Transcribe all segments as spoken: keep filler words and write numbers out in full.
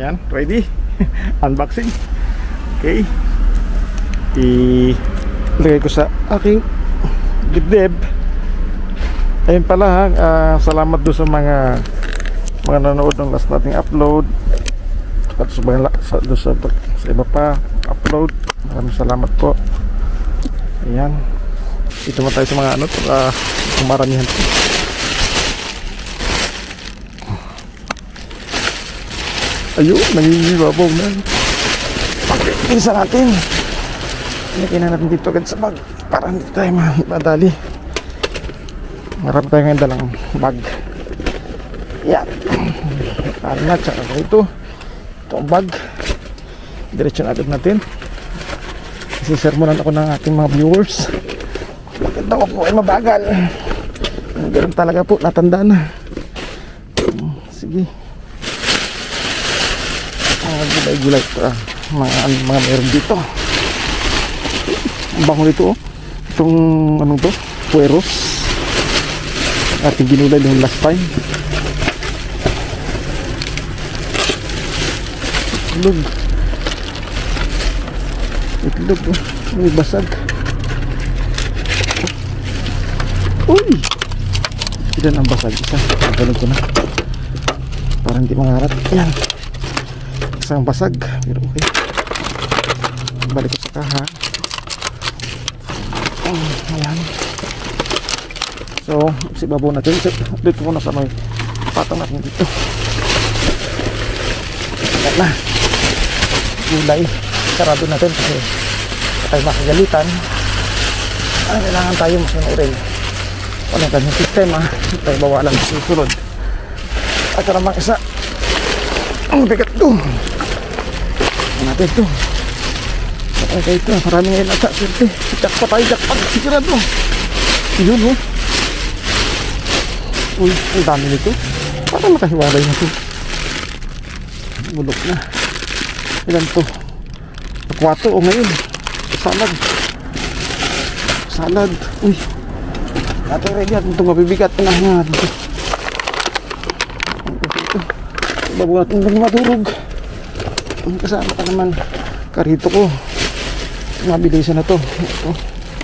Yan, ready. Unboxing. Okay. I-lagay ko sa aking dibdib. Ayun pala ha, uh, salamat doon sa mga mga nanood ng last nating upload at sa, sa, sa, sa iba pa upload. Maraming salamat po. Ayan, ito man tayo sa mga ano uh, maramihan po. Ayun, nangingibabaw na. Pakikisa natin. Ilagay na natin dito agad sa bag para hindi tayo madali. Marami tayo ngayon dalang bag. Yan. Para na, tsaka ito. Ito ang bag. Diretso na agad natin. Isisermonan ako ng ating mga viewers. Bakit daw po ay mabagal? Ganun talaga po, natanda na. Sige. Mga gulay-gulay uh, mga, mga meron dito. Ang bango dito oh. Itong anong to? Pueros. Ating ginulay yung last time. Itlog. Itlog oh. May basag. Uy! Ilan ang basag? Isa. Ganun ko na. Para hindi mangarat. Yan. Isang basag. Pero okay. Balik ko sa kaha. Oh, ayan. So, si babaw natin. Dito ko na sa may patang natin dito. Ayan na. Gulay. Sarado natin kasi tayo makagalitan. Ano, kailangan tayo masunurin. Ano yung kanyang sistema. Tayo bawalan sa susunod. At namang isa. Ang bigat ito. Ano natin ito. Okay ito. Marami ngayon nasa. Siyempre. Jackpot tayo. Jackpot. Sigurado. Yun oh. Uy. Ang dami nito. Parang makahiwalay na ito. Bulok na. Ilan to? Akwato o ngayon. Salad. Salad. Uy. Natin ready natin itong mabibigat. Pinahin natin ito. Ito. Bago natin itong madurog. Ang kasama ka naman. Karito ko. Mabilisan na to. Ito.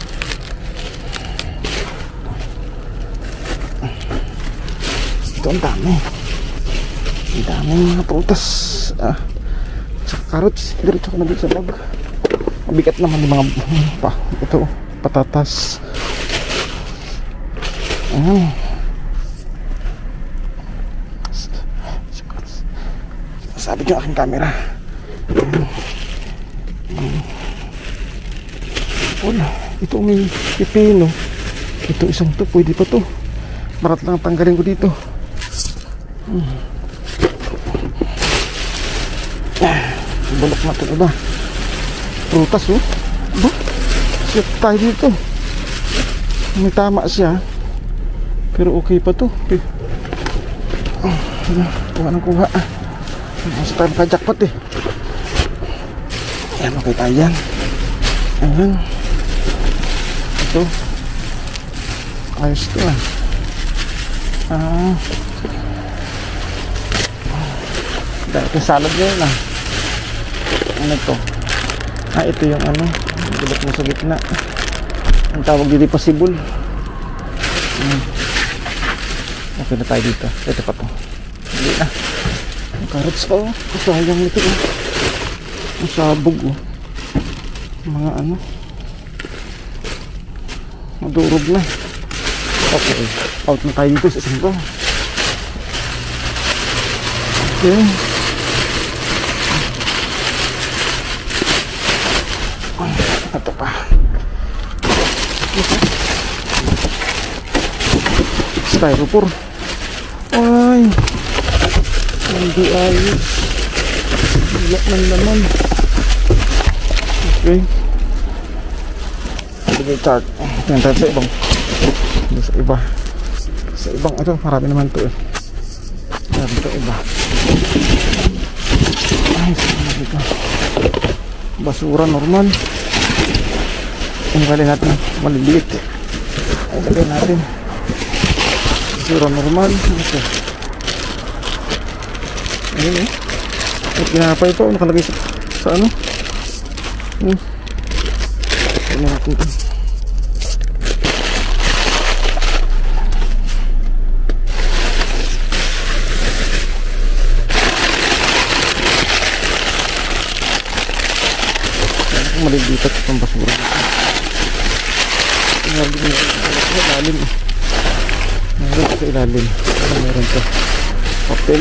Ito ang dami. Ang dami mga prutas. Ah. Sa carrots. Diretso ko na dito sa bag. Mabigat naman yung mga pa. Ito. Patatas. Ayan. Sabi ko aking camera. Wala. Ito may pipino. Ito isang to. Pwede pa to. Marat lang tanggalin ko dito. Hmm. Bulok na ito iba. Prutas oh. Ba? Siya tayo dito. May tama siya. Pero okay pa to. Okay. Oh, kuha ng kuha. Mas tayo maka-jackpot eh. Ayan, okay tayo yan. Ayan. Ito. Ayos ito ah. Ah. Dahil yung salad nyo yun ah. Ano ito? Ah, ito yung ano. Gulot mo sa gitna. Ang tawag dito possible. Hmm. Okay na tayo dito. Ito pa to. Hindi na. Ang carrots pa oh. Sayang nito oh. Ang sabog oh. Mga ano. Madurog na. Okay. Out na tayo dito sa isang to. Okay. Ito pa. Styrofoam. Ay. Hindi ayos. Bilak ng laman. Okay. Bigay chart. Yan tayo sa ibang. Sa iba. Sa ibang ito. Marami naman ito eh. Marami ito iba. Ay, saan dito. Basura normal. Ang kali natin. Maliliit. Ay, lagay natin. Basura normal. Ito. Ayun eh. At pinapay ito, nakalagay sa, sa ano? Hmm. Ano natin ito? Ano kung malibitat itong basura? Ilalim na sa ilalim. Meron sa ilalim. Ano meron ito? Papel.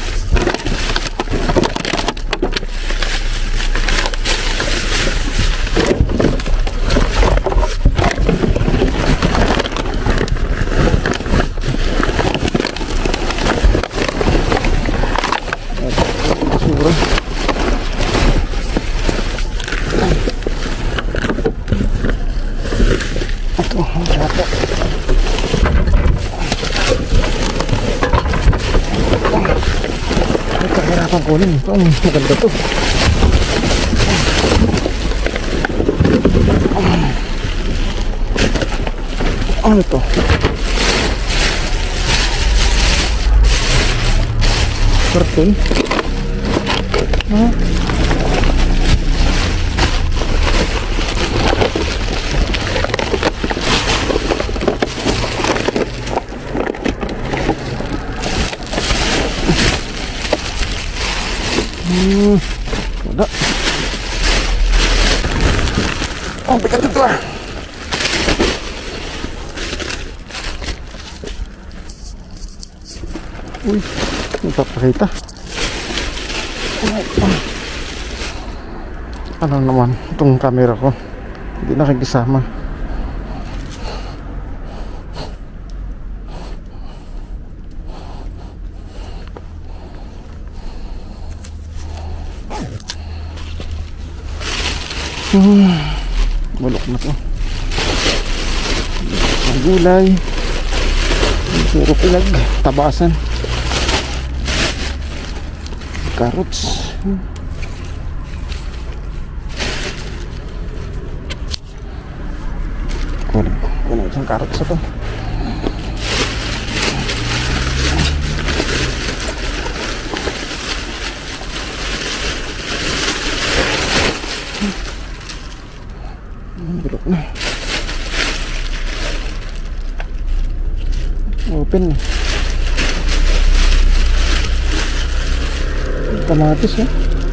Basura. Ito, ang syato. Ay, kahirapan kunin. Ito, ang maganda to. Ano to? Curtain? Huh? Hmm, wala. Oh, bigat ito ah. Uy, magpapakita. Ano naman itong camera ko, hindi nakikisama. Hmm, bulok na to. Ang gulay, puro pilag, tabasan, carrots. Hmm. Kunin ko, kunin isang carrots ito. Bulok na. Open. Kamatis ya.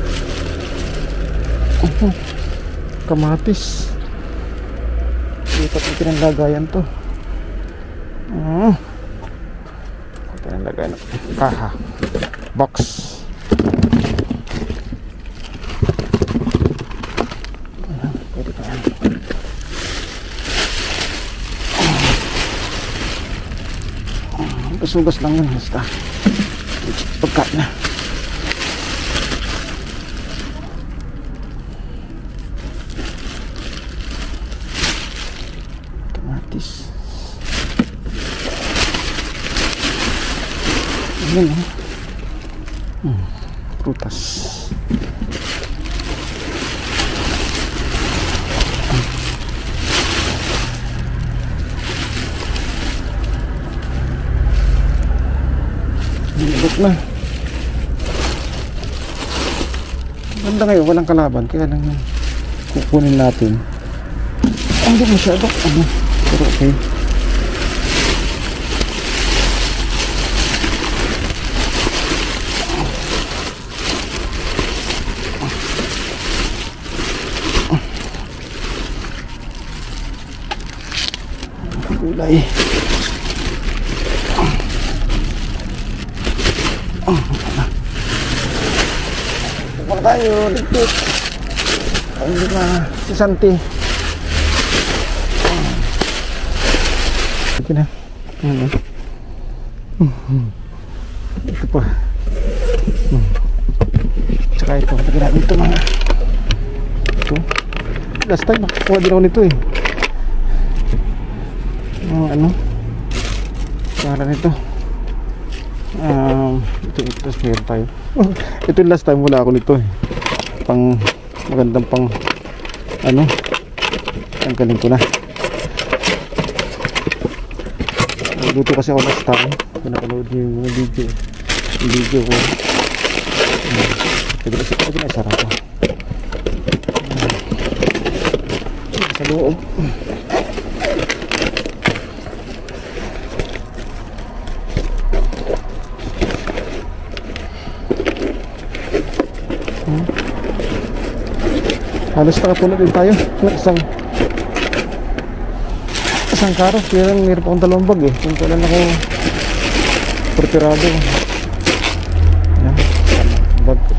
Uh-huh. Kamatis. Dito po pinanlagayan to. Uh. Pinanlagayan. Kaha. Box. Sugas lang yun, basta pagkain na. Tomatis. Ayan o. Hmm, prutas. Nilibot na. Ganda ngayon, walang kalaban. Kaya lang yung kukunin natin. Oh, hindi masyado. Ano? Pero okay. Gulay. Oh, wala. Wala tayo, dikit. Ay, hindi na. Si Santi. Ito na. Ano? Ito pa. Tsaka ito. Lagyan natin ito mga. Ito. Last time, nakakuha din ako nito eh. Uh, ano? Para nito. Um, ito, ito, meron tayo. Ito yung last time wala ako nito eh. Pang magandang pang ano, ang galing ko na. Nagluto kasi ako last time. Pinapanood niyo yung video, yung video ko. Sige, sige, sige, na isara ko. Sa loob. Hmm. Halos nakapunod din tayo ng isang isang karo. Kaya lang mayroon pa akong dalawang bag eh. Kung kailan ako preparado. Yan, bag ko.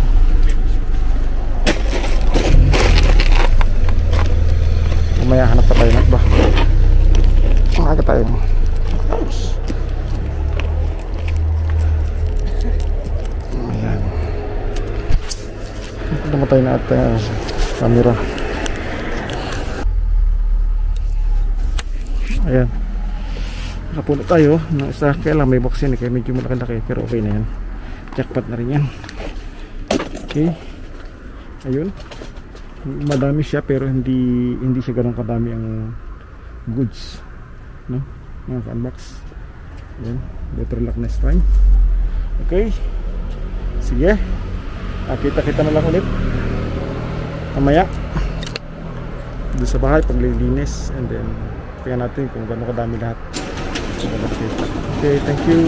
Mamaya hanap pa tayo na ba? Maaga tayo. Ayan. Namatay na at uh, camera. Ayan. Nakapuno tayo ng isa. Kaya lang may box yan eh. Kaya medyo malaki-laki. Pero okay na yan. Jackpot na rin yan. Okay. Ayun. Madami siya pero hindi hindi siya ganoon kadami ang goods, no? Mga unbox. Ayan. Better luck next time. Okay. Sige. Ah, kita-kita na lang ulit mamaya doon sa bahay paglilinis, and then tingnan natin kung gaano kadami lahat. Okay, thank you.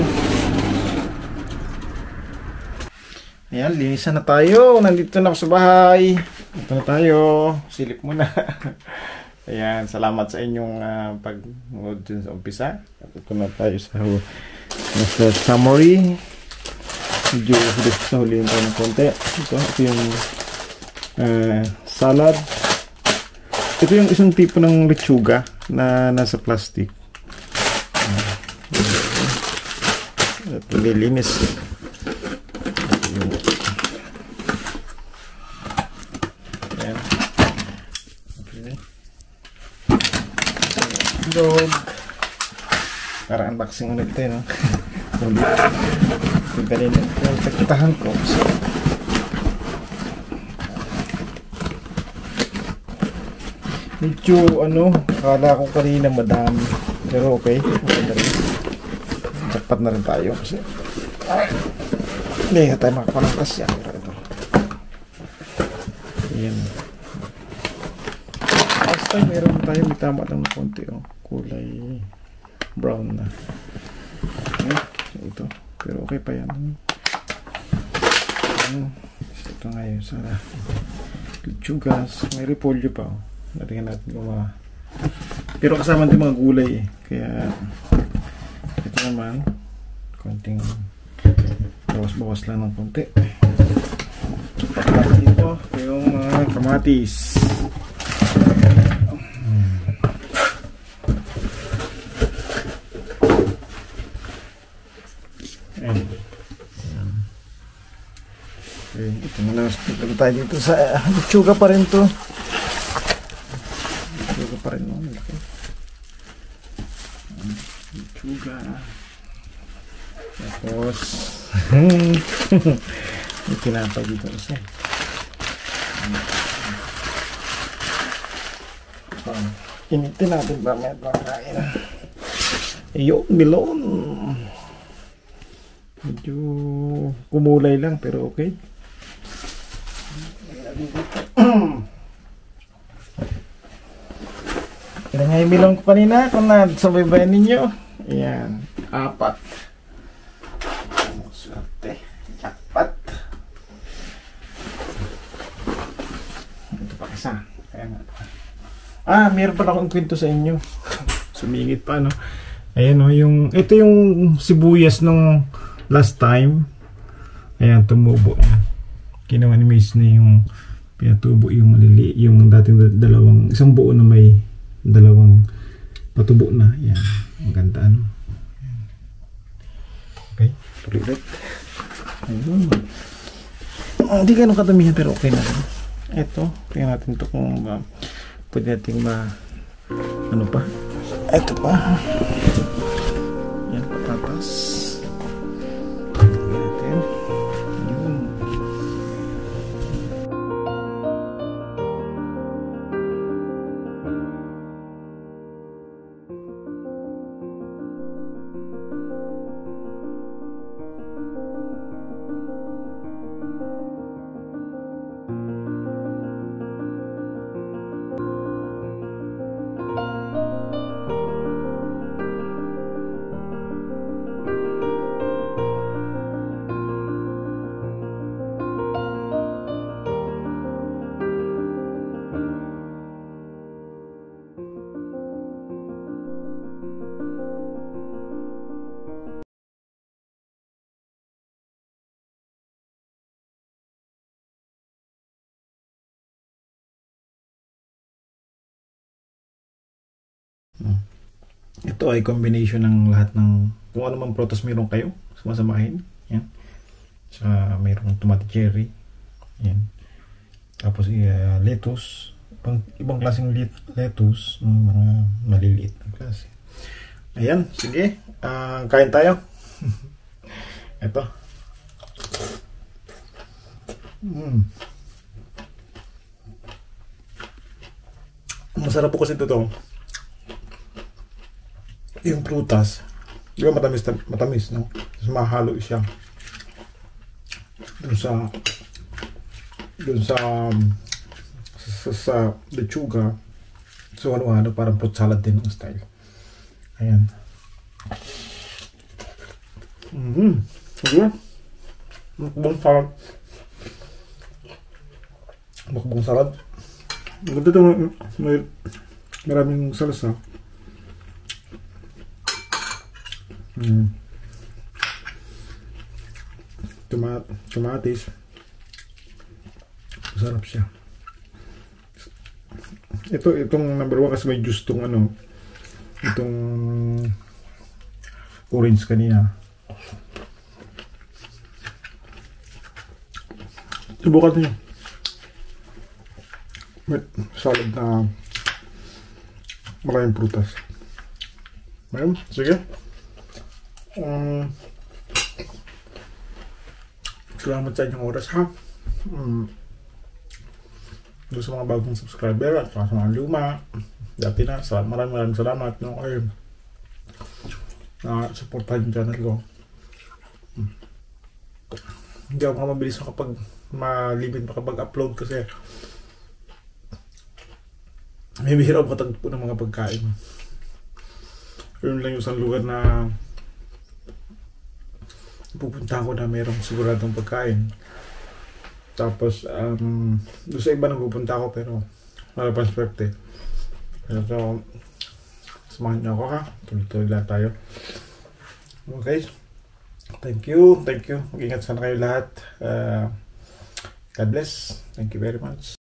Ayan, linisan na tayo. Nandito na ako sa bahay. Ito na tayo. Silip muna. Ayan, salamat sa inyong uh, pag-nood dun sa umpisa. Ito na tayo sa, sa summary. Medyo sa huli tayo ng konti. Ito, ito yung uh, salad. Ito yung isang tipo ng lechuga na nasa plastic. At nililinis. Ayan. Okay. Dog. Para unboxing ulit tayo, no? Ito ganun yung takitahan ko. So, medyo ano, akala ko kanina madami. Pero okay. Okay na rin. Jackpot na rin tayo kasi ay, hindi na tayo makakalangkas yan. Ito. Ayan. Last time meron tayo, may tama lang na konti, oh. Kulay brown na. Okay. So, ito. Pero okay pa yan. Ano? Ito ngayon sa lechugas. May repolyo pa, oh. Natingnan natin kung mga, pero kasama din mga gulay eh. Kaya ito naman konting bawas-bawas lang ng konti. Tapos dito yung mga kamatis. Ayan. Okay, ito muna. Ito tayo dito sa lechuga pa rin to. Lechuga pa rin, no? Lechuga. Tapos may tinapay dito kasi. So, initin natin ba may pagkain. Ayun, melon. Medyo kumulay lang pero okay. Kaya nga yung melon ko kanina kung nasabaybayan ninyo. Ayan, apat. Swerte, jackpot. Ito pa isa. Kaya nga. Ah, meron pala akong kwento sa inyo. Sumingit pa, no? Ayan, no, yung, ito yung sibuyas nung last time. Ayan, tumubo. Ginawa ni Mace na yung pinatubo yung malili, yung dating dalawang, isang buo na may dalawang patubo na. Ayan, ang ganda, ano? Okay, tuloy. Ayun. Ah, di ganun kadamihan pero okay na rin. Ito, tingnan natin ito kung uh, pwede natin ma ano pa. Ito pa. Yan, patatas. Tingnan natin. Ayun. Ito ay combination ng lahat ng kung ano mang prutas meron kayo, sumasamahin. Yan. Saka mayroong tomato cherry. Yan. Tapos uh, lettuce. Ibang, ibang klaseng lettuce. Ng mga maliliit na klase. Ayan. Sige. Uh, kain tayo. Ito. Mm. Masarap po kasi ito to. Yung prutas, di ba matamis, matamis, no? Tapos mahalo siya dun sa dun sa sa, sa lechuga. So ano-ano, parang fruit salad din ang style. Ayan. Mm-hmm. Sige. Mukbang salad. Mukbang salad. Maganda ito, may maraming salsa. Hmm. Tomat, tomatis. Masarap siya. Ito, itong number one kasi may juice tong ano, itong orange kanina. Subukan niyo. May salad na maraming prutas. Ayun, sige. Um, salamat sa inyong oras, ha. Um, doon sa mga bagong subscriber at sa mga luma, dati na, sa maraming maraming salamat, no, ay na uh, supportahan yung channel ko. Um, hindi ako nga mabilis makapag malibid makapag-upload kasi may bihira ako katagpo ng mga pagkain. Yun lang yung isang lugar na pupunta ko na mayroong siguradong pagkain. Tapos um, doon sa iba nang pupunta ako pero wala pang swerte. So samahan niyo ako, ha. Tuloy-tuloy lang tayo. Okay, thank you, thank you. Mag-ingat sana kayo lahat. uh, God bless. Thank you very much.